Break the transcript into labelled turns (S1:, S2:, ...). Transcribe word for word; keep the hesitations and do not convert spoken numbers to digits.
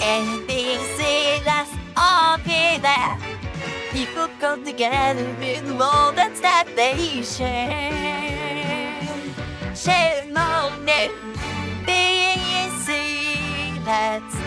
S1: N B C, that's all be there. People come together with all that's that they share. Share more, being easy, that's